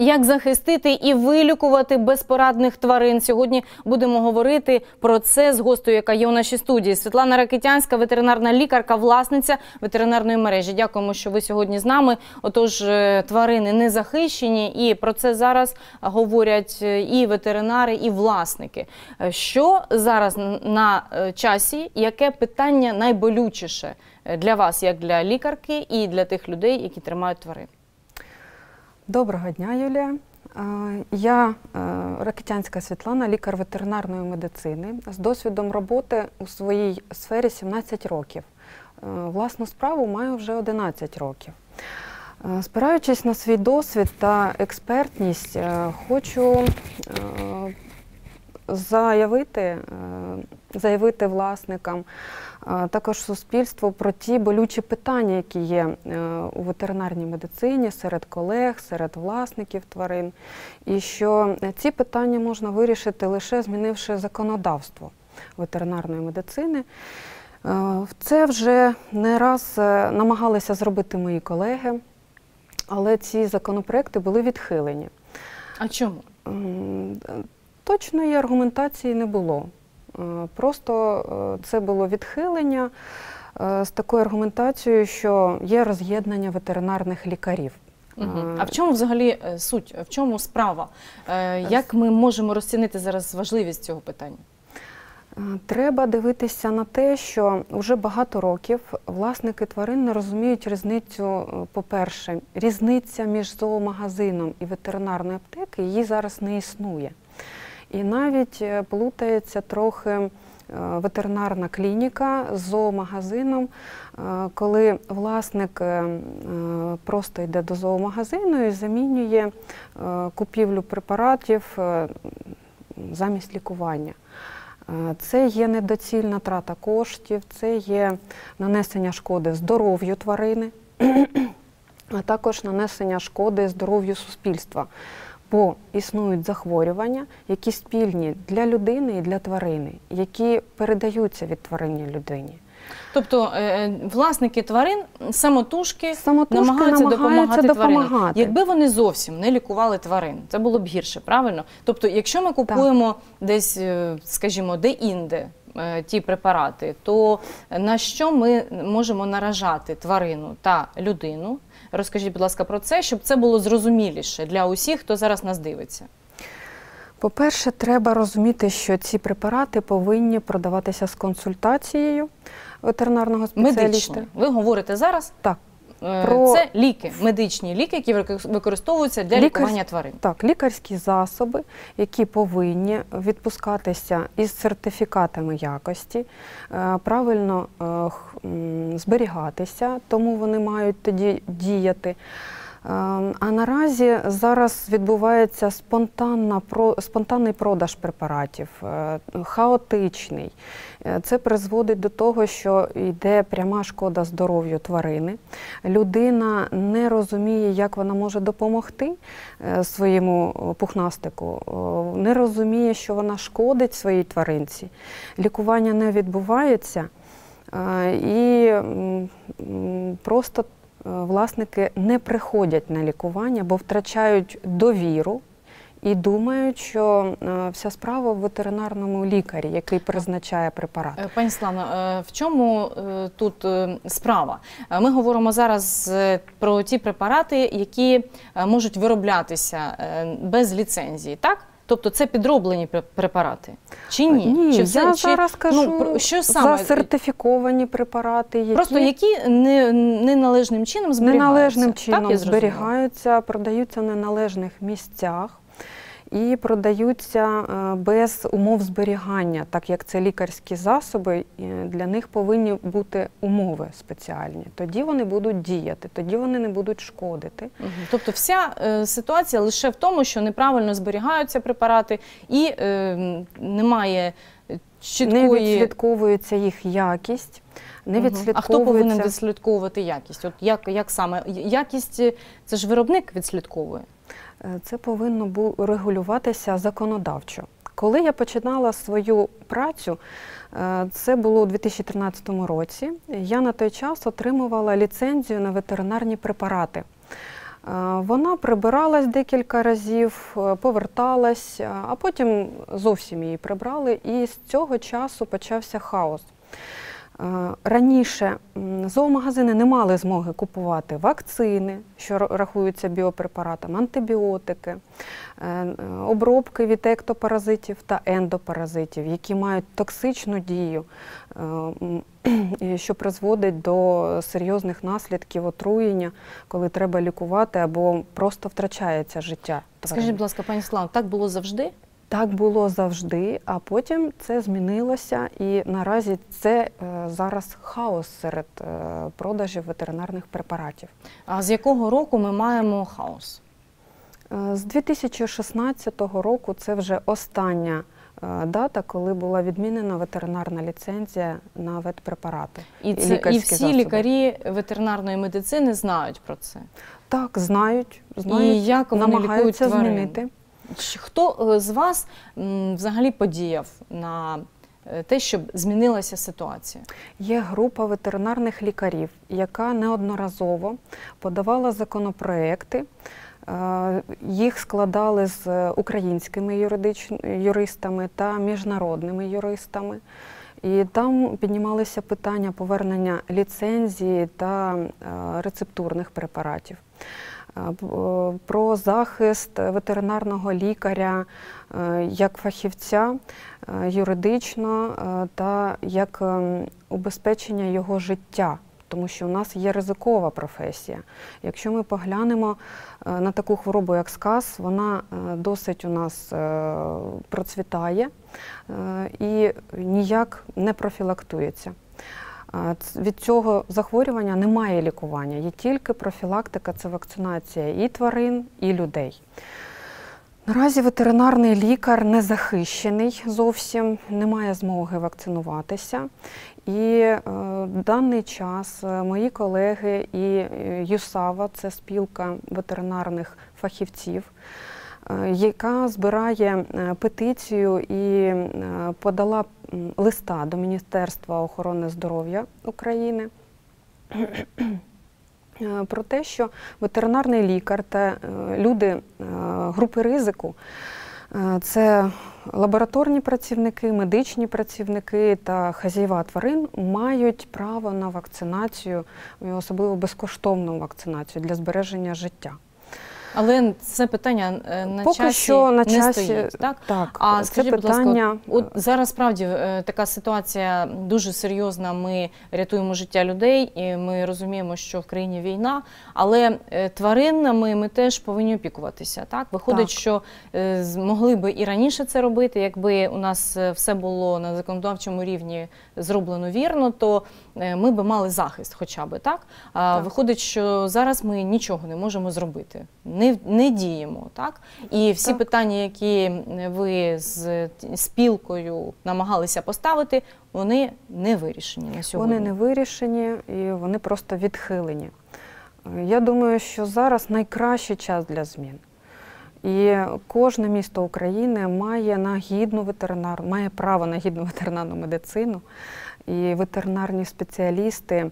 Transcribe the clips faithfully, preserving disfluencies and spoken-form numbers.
Як захистити і вилікувати безпорадних тварин? Сьогодні будемо говорити про це з гостею, яка є у нашій студії. Світлана Ракитянська, ветеринарна лікарка, власниця ветеринарної мережі. Дякуємо, що ви сьогодні з нами. Отож, тварини не захищені, і про це зараз говорять і ветеринари, і власники. Що зараз на часі? Яке питання найболючіше для вас, як для лікарки, і для тих людей, які тримають тварин? Доброго дня, Юлія. Я Ракитянська Світлана, лікар ветеринарної медицини з досвідом роботи у своїй сфері сімнадцять років. Власну справу маю вже одинадцять років. Спираючись на свій досвід та експертність, хочу заявити, заявити власникам, також суспільству про ті болючі питання, які є у ветеринарній медицині, серед колег, серед власників тварин, і що ці питання можна вирішити лише змінивши законодавство ветеринарної медицини. Це вже не раз намагалися зробити мої колеги, але ці законопроекти були відхилені. А чому? Точної аргументації не було. Просто це було відхилення з такою аргументацією, що є роз'єднання ветеринарних лікарів. Угу. А в чому взагалі суть, в чому справа? Як ми можемо розцінити зараз важливість цього питання? Треба дивитися на те, що вже багато років власники тварин не розуміють різницю, по-перше, різниця між зоомагазином і ветеринарною аптекою, її зараз не існує. І навіть плутається трохи ветеринарна клініка з зоомагазином, коли власник просто йде до зоомагазину і замінює купівлю препаратів замість лікування. Це є недоцільна трата коштів, це є нанесення шкоди здоров'ю тварини, а також нанесення шкоди здоров'ю суспільства. Бо існують захворювання, які спільні для людини і для тварини, які передаються від тварини людині. Тобто власники тварин самотужки, самотужки намагаються, намагаються допомагати, допомагати тваринам. Якби вони зовсім не лікували тварин, це було б гірше, правильно? Тобто, якщо ми купуємо так. десь, скажімо, де-інде ті препарати, то на що ми можемо наражати тварину та людину? Розкажіть, будь ласка, про це, щоб це було зрозуміліше для усіх, хто зараз нас дивиться. По-перше, треба розуміти, що ці препарати повинні продаватися з консультацією ветеринарного спеціаліста. Медично. Ви говорите зараз? Так. Про... Це ліки, медичні ліки, які використовуються для Лікар... лікування тварин. Так, лікарські засоби, які повинні відпускатися із сертифікатами якості, правильно зберігатися, тому вони мають тоді діяти. А наразі зараз відбувається спонтанний продаж препаратів, хаотичний. Це призводить до того, що йде пряма шкода здоров'ю тварини. Людина не розуміє, як вона може допомогти своєму пухнастику, не розуміє, що вона шкодить своїй тваринці. Лікування не відбувається і просто власники не приходять на лікування, бо втрачають довіру і думають, що вся справа в ветеринарному лікарі, який призначає препарат. Пані Світлано, в чому тут справа? Ми говоримо зараз про ті препарати, які можуть вироблятися без ліцензії, так? Тобто це підроблені препарати? Чи ні? Ні, Чи все, я чи, зараз кажу ну, що саме? За сертифіковані препарати. Які... Просто які неналежним чином зберігаються? Неналежним чином зберігаються, продаються в неналежних місцях і продаються без умов зберігання, так як це лікарські засоби, для них повинні бути умови спеціальні. Тоді вони будуть діяти, тоді вони не будуть шкодити. Угу. Тобто вся е, ситуація лише в тому, що неправильно зберігаються препарати і е, немає чіткої... Не відслідковується їх якість. Не угу. відслідковується... А хто повинен відслідковувати якість? От як, як саме? Якість, це ж виробник відслідковує? Це повинно було регулюватися законодавчо. Коли я починала свою працю, це було у дві тисячі тринадцятому році, я на той час отримувала ліцензію на ветеринарні препарати. Вона прибиралась декілька разів, поверталась, а потім зовсім її прибрали, і з цього часу почався хаос. Раніше зоомагазини не мали змоги купувати вакцини, що рахуються біопрепаратами, антибіотики, обробки від ектопаразитів та ендопаразитів, які мають токсичну дію, що призводить до серйозних наслідків отруєння, коли треба лікувати або просто втрачається життя. Скажіть, будь ласка, пані Світлано, так було завжди? Так було завжди, а потім це змінилося, і наразі це зараз хаос серед продажів ветеринарних препаратів. А з якого року ми маємо хаос? З дві тисячі шістнадцятого року це вже остання дата, коли була відмінена ветеринарна ліцензія на ветпрепарати. І, це, і всі засоби. Лікарі ветеринарної медицини знають про це? Так, знають, знають, і як вони намагаються лікують тварин? Змінити. Хто з вас взагалі подіяв на те, щоб змінилася ситуація? Є група ветеринарних лікарів, яка неодноразово подавала законопроекти. Їх складали з українськими юристами та міжнародними юристами. І там піднімалися питання повернення ліцензії та рецептурних препаратів. Про захист ветеринарного лікаря як фахівця юридично та як убезпечення його життя, тому що у нас є ризикова професія. Якщо ми поглянемо на таку хворобу, як сказ, вона досить у нас процвітає і ніяк не профілактується. Від цього захворювання немає лікування, є тільки профілактика, це вакцинація і тварин, і людей. Наразі ветеринарний лікар не захищений зовсім, не має змоги вакцинуватися. І в даний час мої колеги і ЮСАВА, це спілка ветеринарних фахівців, яка збирає петицію і подала листа до Міністерства охорони здоров'я України про те, що ветеринарний лікар та люди групи ризику – це лабораторні працівники, медичні працівники та хазяїва тварин мають право на вакцинацію, особливо безкоштовну вакцинацію для збереження життя. Але це питання на Поки часі що на не часі, стоїть, так? Так, а це скажіть, питання... будь ласка, от зараз справді така ситуація дуже серйозна, ми рятуємо життя людей, і ми розуміємо, що в країні війна, але тваринами ми теж повинні опікуватися, так? Виходить, так. що могли би і раніше це робити, якби у нас все було на законодавчому рівні зроблено вірно, то ми би мали захист хоча б, так? А так. Виходить, що зараз ми нічого не можемо зробити. Не, не діємо, так? І всі так. питання, які ви з спілкою намагалися поставити, вони не вирішені на сьогодні. Вони не вирішені і вони просто відхилені. Я думаю, що зараз найкращий час для змін. І кожне місто України має на гідну ветеринарну, має право на гідну ветеринарну медицину. І ветеринарні спеціалісти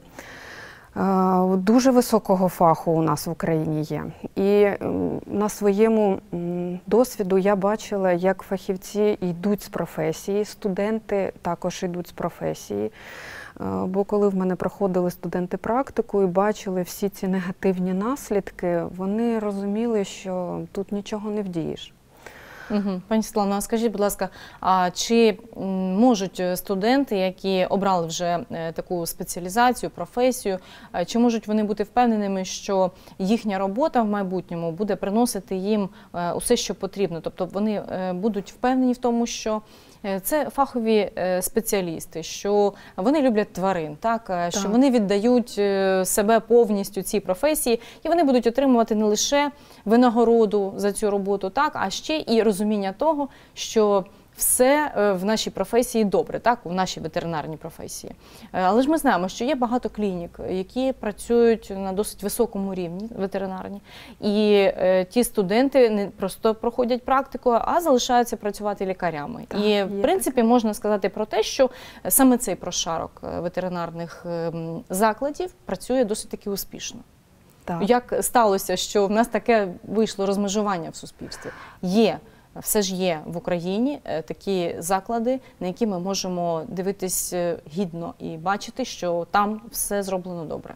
дуже високого фаху у нас в Україні є. І на своєму досвіду я бачила, як фахівці йдуть з професії, студенти також йдуть з професії. Бо коли в мене проходили студенти практику і бачили всі ці негативні наслідки, вони розуміли, що тут нічого не вдієш. Угу. Пані Світлано, а скажіть, будь ласка, а чи можуть студенти, які обрали вже таку спеціалізацію, професію, чи можуть вони бути впевненими, що їхня робота в майбутньому буде приносити їм усе, що потрібно? Тобто вони будуть впевнені в тому, що це фахові спеціалісти, що вони люблять тварин, так? так? Що вони віддають себе повністю цій професії, і вони будуть отримувати не лише винагороду за цю роботу, так? А ще і розуміння того, що все в нашій професії добре, так, у нашій ветеринарній професії. Але ж ми знаємо, що є багато клінік, які працюють на досить високому рівні ветеринарні. І е, ті студенти не просто проходять практику, а залишаються працювати лікарями. Так, і, в принципі, так. можна сказати про те, що саме цей прошарок ветеринарних закладів працює досить таки успішно. Так. Як сталося, що в нас таке вийшло розмежування в суспільстві? Є, все ж є в Україні е, такі заклади, на які ми можемо дивитись е, гідно і бачити, що там все зроблено добре.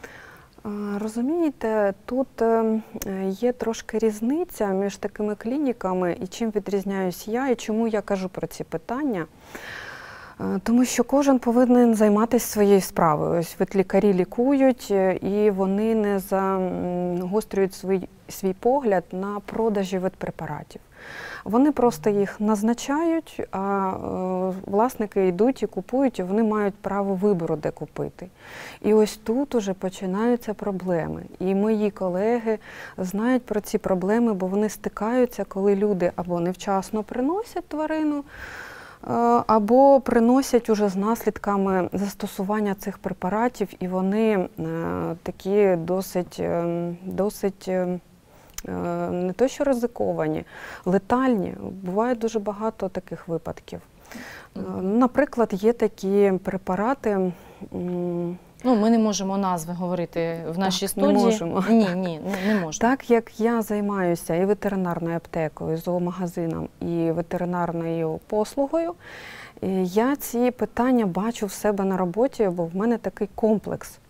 А, Розумієте, тут е, є трошки різниця між такими клініками і чим відрізняюсь я, і чому я кажу про ці питання. Е, Тому що кожен повинен займатися своєю справою. Ось от лікарі лікують, е, і вони не загострюють свій, свій погляд на продажі ветпрепаратів. Вони просто їх назначають, а е, власники йдуть і купують, і вони мають право вибору, де купити. І ось тут уже починаються проблеми. І мої колеги знають про ці проблеми, бо вони стикаються, коли люди або невчасно приносять тварину, е, або приносять уже з наслідками застосування цих препаратів, і вони е, такі досить, е, досить е, не то що ризиковані, летальні. Буває дуже багато таких випадків. Наприклад, є такі препарати. Ну, ми не можемо назви говорити в нашій Так, студії. не можемо. Ні, ні, не, не можна. Так як я займаюся і ветеринарною аптекою, і зоомагазином, і ветеринарною послугою, я ці питання бачу в себе на роботі, бо в мене такий комплекс.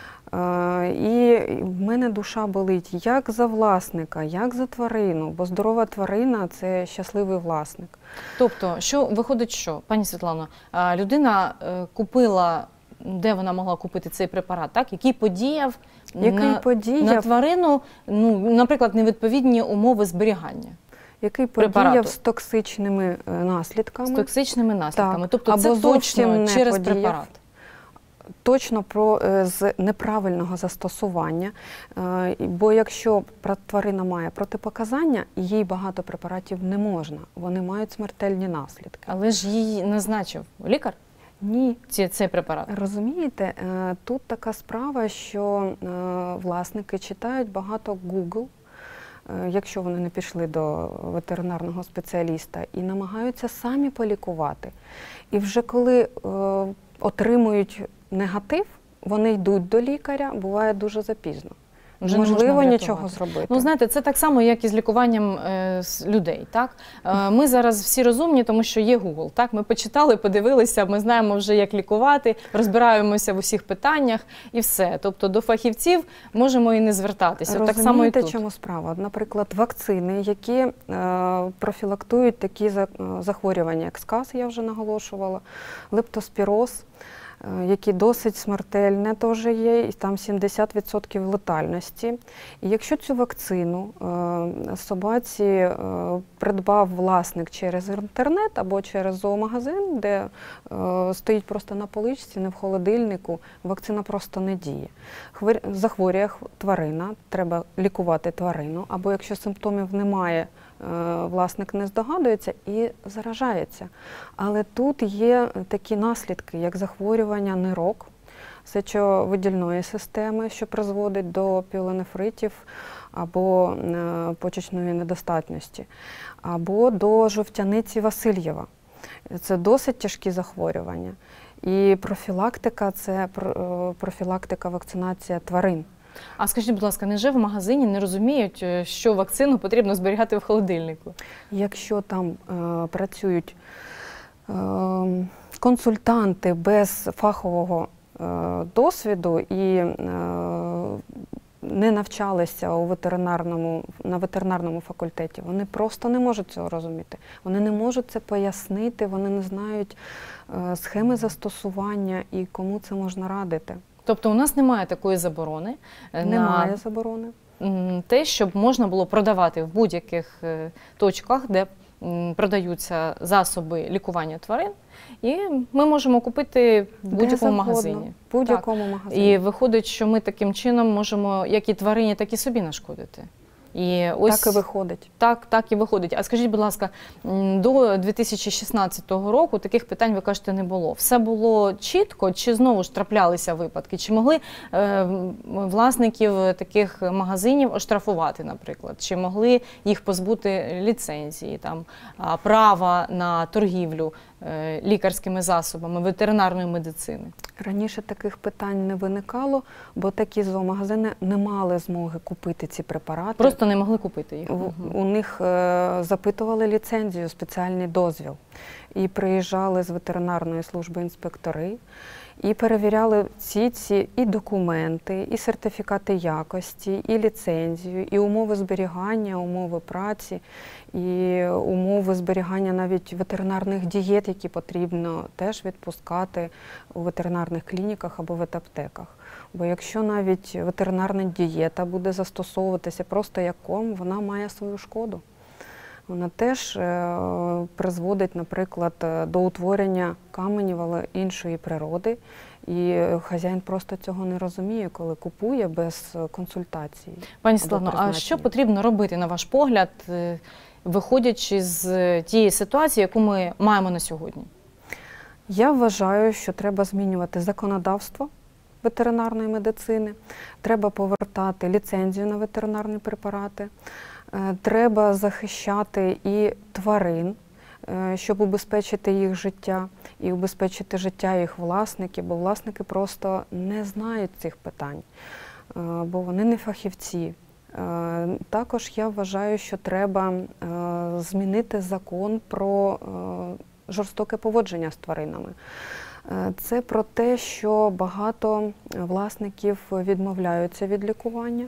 І в мене душа болить як за власника, як за тварину, бо здорова тварина – це щасливий власник. Тобто, що виходить що, пані Світлано, людина купила, де вона могла купити цей препарат, так? Який подіяв, який на, подіяв на тварину, ну, наприклад, невідповідні умови зберігання. Який препарату. подіяв з токсичними наслідками. З токсичними наслідками. Так. Тобто Або це точно не через подіяв. препарат. Точно про, з неправильного застосування, бо якщо тварина має протипоказання, їй багато препаратів не можна, вони мають смертельні наслідки. Але ж її назначив лікар? Ні. Ці, цей препарат? Розумієте, тут така справа, що власники читають багато Google, якщо вони не пішли до ветеринарного спеціаліста, і намагаються самі полікувати. І вже коли отримують негатив, вони йдуть до лікаря, буває дуже запізно. Вже Можливо, нічого зробити. Ну, знаєте, це так само, як і з лікуванням е, з людей, так? Е, ми зараз всі розумні, тому що є Google, так? Ми почитали, подивилися, ми знаємо вже, як лікувати, розбираємося в усіх питаннях і все. Тобто до фахівців можемо і не звертатися. Так само і тут. Чому справа? Наприклад, вакцини, які е, профілактують такі захворювання, як сказ, я вже наголошувала, лептоспіроз, які досить смертельне теж є, і там сімдесят відсотків летальності. І якщо цю вакцину е, собаці е, придбав власник через інтернет або через зоомагазин, де е, стоїть просто на поличці, не в холодильнику, вакцина просто не діє. Хвор... Захворює тварина, треба лікувати тварину, або якщо симптомів немає, власник не здогадується і заражається. Але тут є такі наслідки, як захворювання нирок, сечовидільної системи, що призводить до піелонефритів або почечної недостатності, або до жовтяниці Васильєва. Це досить тяжкі захворювання. І профілактика – це профілактика вакцинація тварин. А скажіть, будь ласка, невже в магазині не розуміють, що вакцину потрібно зберігати в холодильнику? Якщо там е, працюють е, консультанти без фахового е, досвіду і е, не навчалися у ветеринарному, на ветеринарному факультеті, вони просто не можуть цього розуміти. Вони не можуть це пояснити, вони не знають е, схеми застосування і кому це можна радити. Тобто у нас немає такої заборони? Немає на заборони. Те, щоб можна було продавати в будь-яких точках, де продаються засоби лікування тварин, і ми можемо купити в будь-якому магазині. В будь-якому магазині. І виходить, що ми таким чином можемо як і тварині, так і собі нашкодити. І ось Так і виходить. Так, так і виходить. А скажіть, будь ласка, до дві тисячі шістнадцятого року таких питань, ви кажете, не було. Все було чітко, чи знову ж траплялися випадки? Чи могли е, власників таких магазинів оштрафувати, наприклад? Чи могли їх позбути ліцензії, там, права на торгівлю е, лікарськими засобами, ветеринарної медицини? Раніше таких питань не виникало, бо такі зоомагазини не мали змоги купити ці препарати. Просто не могли купити їх? У, у них е, запитували ліцензію, спеціальний дозвіл. І приїжджали з ветеринарної служби інспектори, і перевіряли всі ці і документи, і сертифікати якості, і ліцензію, і умови зберігання, умови праці, і умови зберігання навіть ветеринарних дієт, які потрібно теж відпускати у ветеринарних клініках або ветаптеках. Бо якщо навіть ветеринарна дієта буде застосовуватися просто як корм, вона має свою шкоду. Вона теж е, призводить, наприклад, до утворення каменів, але іншої природи. І хазяїн просто цього не розуміє, коли купує без консультації. Пані Світлано, а що потрібно робити, на ваш погляд, виходячи з тієї ситуації, яку ми маємо на сьогодні? Я вважаю, що треба змінювати законодавство ветеринарної медицини, треба повертати ліцензію на ветеринарні препарати, треба захищати і тварин, щоб убезпечити їх життя і убезпечити життя їх власників, бо власники просто не знають цих питань, бо вони не фахівці. Також я вважаю, що треба змінити закон про жорстоке поводження з тваринами. Це про те, що багато власників відмовляються від лікування,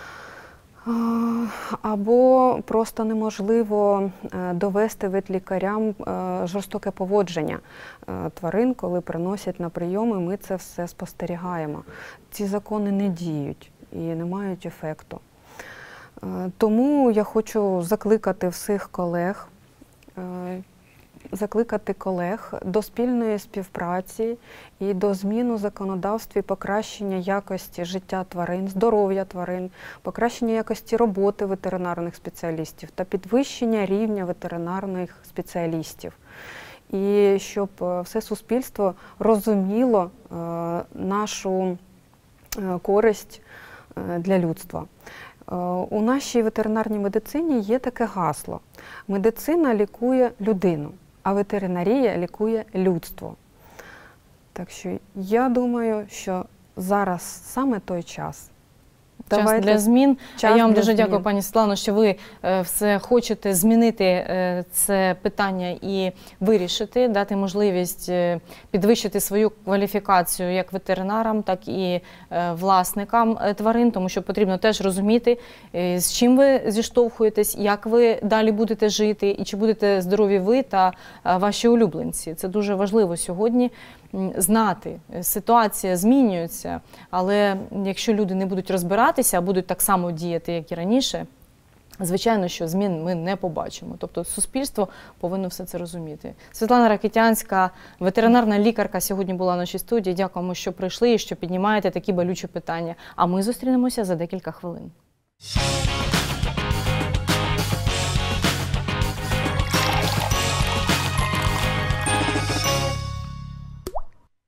або просто неможливо довести ветлікарям жорстоке поводження тварин, коли приносять на прийом, і ми це все спостерігаємо. Ці закони не діють і не мають ефекту. Тому я хочу закликати всіх колег, закликати колег до спільної співпраці і до змін у законодавстві, покращення якості життя тварин, здоров'я тварин, покращення якості роботи ветеринарних спеціалістів та підвищення рівня ветеринарних спеціалістів. І щоб все суспільство розуміло нашу користь для людства. У нашій ветеринарній медицині є таке гасло: медицина лікує людину, а ветеринарія лікує людство. Так що я думаю, що зараз саме той час. Час Давайте... для змін. Час Я вам для дуже змін. дякую, пані Світлано, що ви все хочете змінити це питання і вирішити, дати можливість підвищити свою кваліфікацію як ветеринарам, так і власникам тварин, тому що потрібно теж розуміти, з чим ви зіштовхуєтесь, як ви далі будете жити і чи будете здорові ви та ваші улюбленці. Це дуже важливо сьогодні знати. Ситуація змінюється, але якщо люди не будуть розбиратися, а будуть так само діяти, як і раніше, звичайно, що змін ми не побачимо. Тобто суспільство повинно все це розуміти. Світлана Ракитянська, ветеринарна лікарка, сьогодні була в нашій студії. Дякуємо, що прийшли і що піднімаєте такі болючі питання. А ми зустрінемося за декілька хвилин.